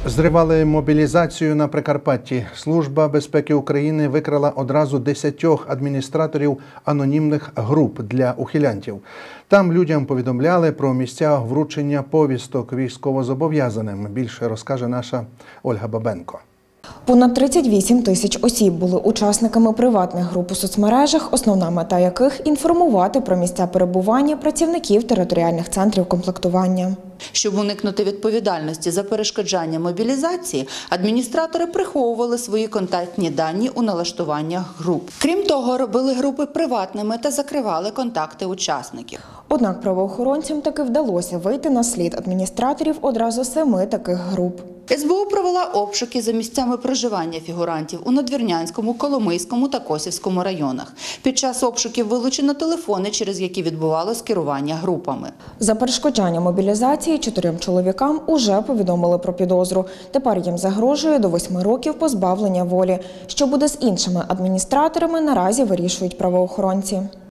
Зривали мобілізацію на Прикарпатті. Служба безпеки України викрила одразу 10 адміністраторів анонімних груп для ухилянтів. Там людям повідомляли про місця вручення повісток військовозобов'язаним. Більше розкаже наша Ольга Бабенко. Понад 38 тисяч осіб були учасниками приватних груп у соцмережах, основна мета яких – інформувати про місця перебування працівників територіальних центрів комплектування. Щоб уникнути відповідальності за перешкоджання мобілізації, адміністратори приховували свої контактні дані у налаштуваннях груп. Крім того, робили групи приватними та закривали контакти учасників. Однак правоохоронцям таки вдалося вийти на слід адміністраторів одразу 7 таких груп. СБУ провела обшуки за місцями проживання фігурантів у Надвірнянському, Коломийському та Косівському районах. Під час обшуків вилучено телефони, через які відбувалось керування групами. За перешкоджання мобілізації 4 чоловікам уже повідомили про підозру. Тепер їм загрожує до 8 років позбавлення волі. Що буде з іншими адміністраторами, наразі вирішують правоохоронці.